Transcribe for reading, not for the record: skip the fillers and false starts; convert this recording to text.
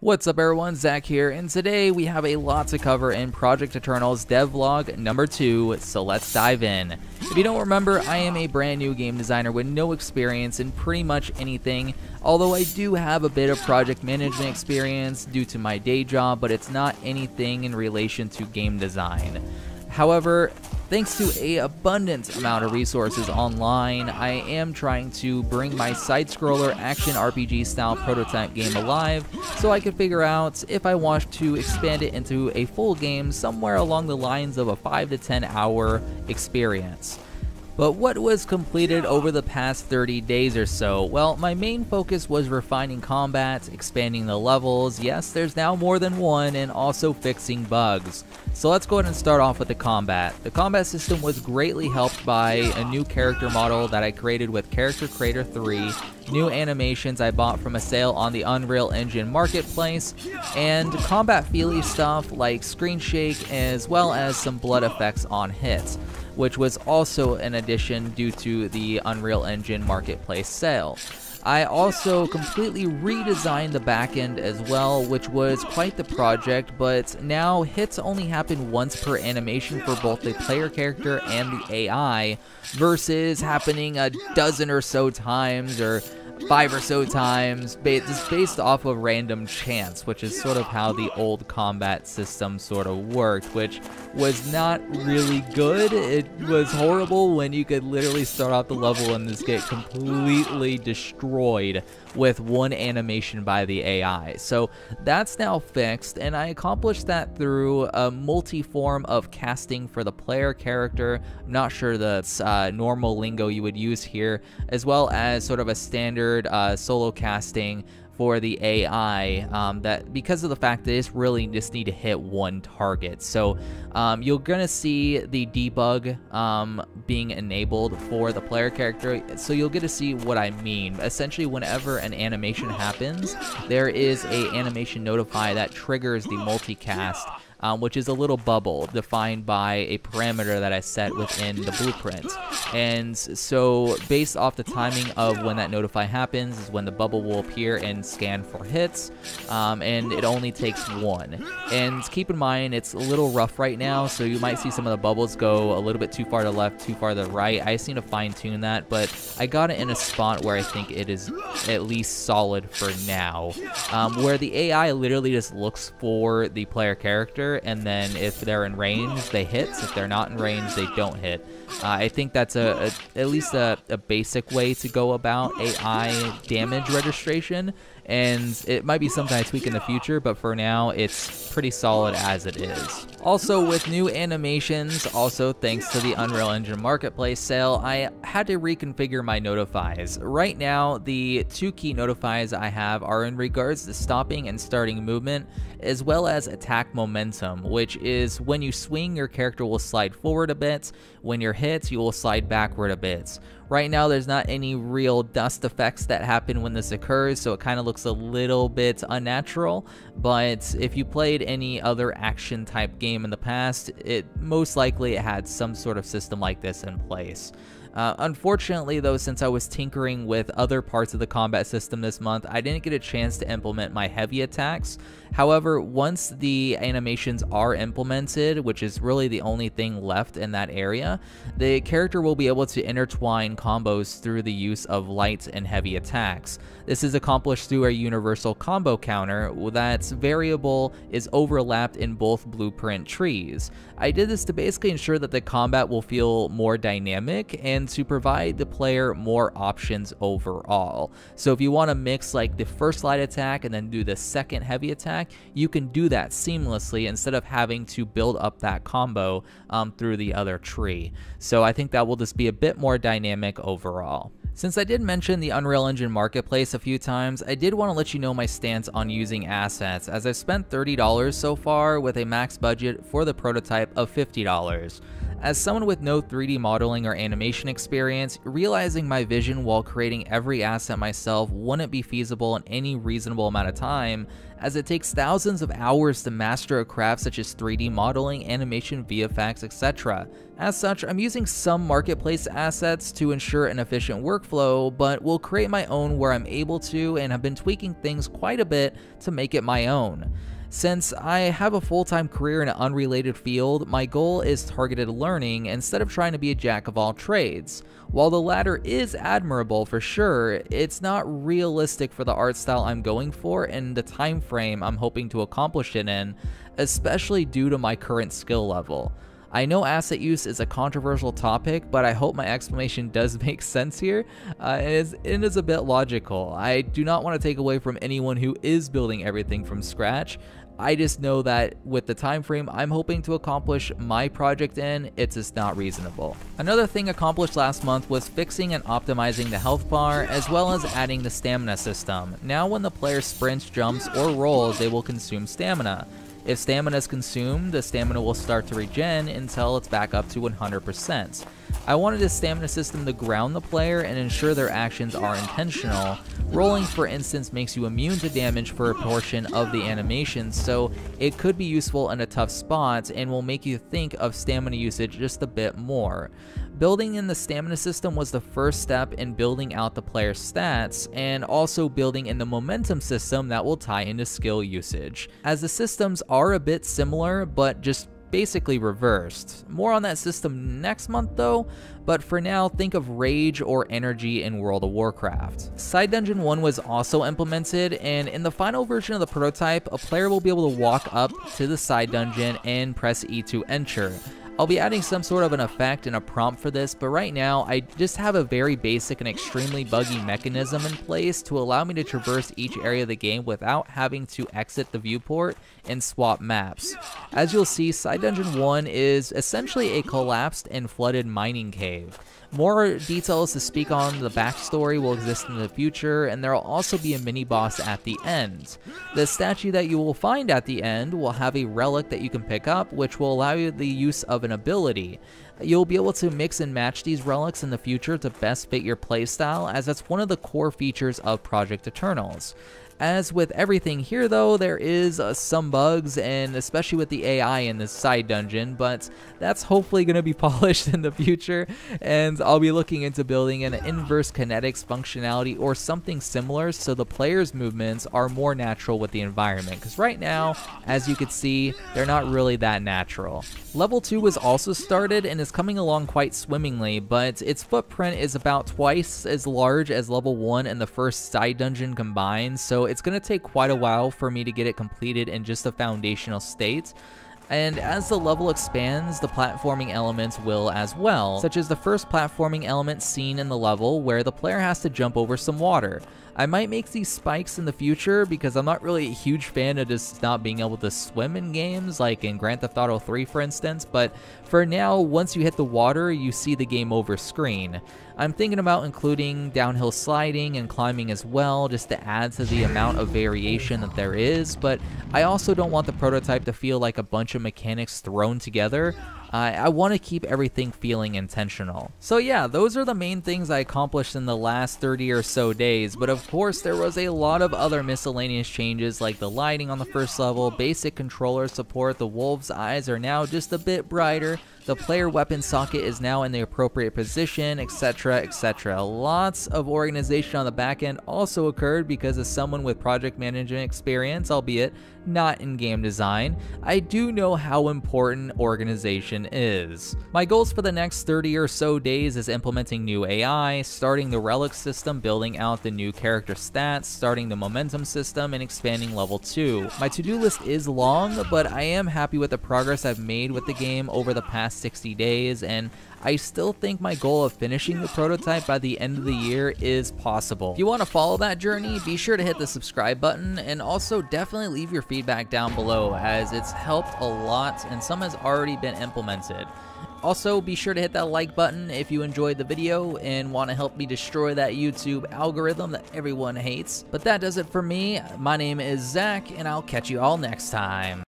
What's up everyone, Zach here, and today we have a lot to cover in Project Eternal's devlog number 2, so let's dive in. If you don't remember, I am a brand new game designer with no experience in pretty much anything, although I do have a bit of project management experience due to my day job, but it's not anything in relation to game design. However, thanks to an abundant amount of resources online, I am trying to bring my side-scroller action RPG style prototype game alive so I can figure out if I want to expand it into a full game somewhere along the lines of a 5 to 10 hour experience. But what was completed over the past 30 days or so? Well, my main focus was refining combat, expanding the levels, yes, there's now more than one, and also fixing bugs. So let's go ahead and start off with the combat. The combat system was greatly helped by a new character model that I created with Character Creator 3, new animations I bought from a sale on the Unreal Engine marketplace, and combat feely stuff like screen shake as well as some blood effects on hits, which was also an addition due to the Unreal Engine marketplace sale. I also completely redesigned the backend as well, which was quite the project, but now hits only happen once per animation for both the player character and the AI, versus happening a dozen or so times or 5 or so times, just based off of random chance, which is sort of how the old combat system sort of worked, which was not really good. It was horrible when you could literally start off the level and just get completely destroyed with one animation by the AI. So that's now fixed, and I accomplished that through a multi-form of casting for the player character. I'm not sure that's normal lingo you would use here, as well as sort of a standard solo casting for the AI, that because of the fact that it's really just need to hit one target. So you're gonna see the debug being enabled for the player character, so you'll get to see what I mean. Essentially, whenever an animation happens, there is a animation notify that triggers the multicast, which is a little bubble defined by a parameter that I set within the blueprint. And so based off the timing of when that notify happens is when the bubble will appear and scan for hits, and it only takes one. And keep in mind, it's a little rough right now, so you might see some of the bubbles go a little bit too far to the left, too far to the right. I just need to fine tune that, but I got it in a spot where I think it is at least solid for now, where the AI literally just looks for the player character, and then if they're in range, they hit. If they're not in range, they don't hit. I think that's at least a basic way to go about AI damage registration, and it might be something I tweak in the future, but for now, it's pretty solid as it is. Also, with new animations, also thanks to the Unreal Engine Marketplace sale, I had to reconfigure my notifies. Right now, the two key notifies I have are in regards to stopping and starting movement, as well as attack momentum, which is when you swing, your character will slide forward a bit. When you're hit, you will slide backward a bit. Right now, there's not any real dust effects that happen when this occurs, so it kind of looks a little bit unnatural, but if you played any other action type game in the past, it most likely had some sort of system like this in place. Unfortunately though, since I was tinkering with other parts of the combat system this month, I didn't get a chance to implement my heavy attacks. However, once the animations are implemented, which is really the only thing left in that area, the character will be able to intertwine combos through the use of light and heavy attacks. This is accomplished through a universal combo counter that's variable is overlapped in both blueprint trees. I did this to basically ensure that the combat will feel more dynamic and to provide the player more options overall. So if you want to mix like the first light attack and then do the second heavy attack, you can do that seamlessly instead of having to build up that combo through the other tree. So I think that will just be a bit more dynamic overall. Since I did mention the Unreal Engine Marketplace a few times, I did want to let you know my stance on using assets, as I've spent $30 so far with a max budget for the prototype of $50. As someone with no 3D modeling or animation experience, realizing my vision while creating every asset myself wouldn't be feasible in any reasonable amount of time, as it takes thousands of hours to master a craft such as 3D modeling, animation, VFX, etc. As such, I'm using some marketplace assets to ensure an efficient workflow, but will create my own where I'm able to, and have been tweaking things quite a bit to make it my own. Since I have a full-time career in an unrelated field, my goal is targeted learning instead of trying to be a jack of all trades. While the latter is admirable for sure, it's not realistic for the art style I'm going for and the time frame I'm hoping to accomplish it in, especially due to my current skill level. I know asset use is a controversial topic, but I hope my explanation does make sense here. It is a bit logical. I do not want to take away from anyone who is building everything from scratch. I just know that with the time frame I'm hoping to accomplish my project in, it's just not reasonable. Another thing accomplished last month was fixing and optimizing the health bar, as well as adding the stamina system. Now when the player sprints, jumps, or rolls, they will consume stamina. If stamina is consumed, the stamina will start to regen until it's back up to 100%. I wanted this stamina system to ground the player and ensure their actions are intentional. Rolling, for instance, makes you immune to damage for a portion of the animation, so it could be useful in a tough spot and will make you think of stamina usage just a bit more. Building in the stamina system was the first step in building out the player's stats, and also building in the momentum system that will tie into skill usage, as the systems are a bit similar but just basically reversed. More on that system next month though, but for now think of rage or energy in World of Warcraft. Side Dungeon 1 was also implemented, and in the final version of the prototype, a player will be able to walk up to the side dungeon and press E to enter. I'll be adding some sort of an effect and a prompt for this, but right now I just have a very basic and extremely buggy mechanism in place to allow me to traverse each area of the game without having to exit the viewport and swap maps. As you'll see, Side Dungeon 1 is essentially a collapsed and flooded mining cave. More details to speak on the backstory will exist in the future, and there will also be a mini-boss at the end. The statue that you will find at the end will have a relic that you can pick up, which will allow you the use of an ability. You'll be able to mix and match these relics in the future to best fit your playstyle, as that's one of the core features of Project Eternals. As with everything here though, there is some bugs, and especially with the AI in this side dungeon, but that's hopefully going to be polished in the future, and I'll be looking into building an inverse kinetics functionality or something similar so the player's movements are more natural with the environment, because right now, as you can see, they're not really that natural. Level 2 was also started and is coming along quite swimmingly, but its footprint is about twice as large as level 1 and the first side dungeon combined, so it's going to take quite a while for me to get it completed in just a foundational state. And as the level expands, the platforming elements will as well, such as the first platforming element seen in the level where the player has to jump over some water. I might make these spikes in the future because I'm not really a huge fan of just not being able to swim in games, like in Grand Theft Auto 3 for instance, but for now, once you hit the water, you see the game over screen. I'm thinking about including downhill sliding and climbing as well, just to add to the amount of variation that there is, but I also don't want the prototype to feel like a bunch of mechanics thrown together. I want to keep everything feeling intentional. So yeah, those are the main things I accomplished in the last 30 or so days, but of course there was a lot of other miscellaneous changes like the lighting on the first level, basic controller support, the wolf's eyes are now just a bit brighter, the player weapon socket is now in the appropriate position, etc, etc. Lots of organization on the back end also occurred because as someone with project management experience, albeit not in game design, I do know how important organization is. My goals for the next 30 or so days is implementing new AI, starting the relic system, building out the new character stats, starting the momentum system, and expanding level 2. My to-do list is long, but I am happy with the progress I've made with the game over the past 60 days, and I still think my goal of finishing the prototype by the end of the year is possible. If you want to follow that journey, be sure to hit the subscribe button, and also definitely leave your feedback down below, as it's helped a lot and some has already been implemented. Also, be sure to hit that like button if you enjoyed the video and want to help me destroy that YouTube algorithm that everyone hates. But that does it for me. My name is Zach, and I'll catch you all next time.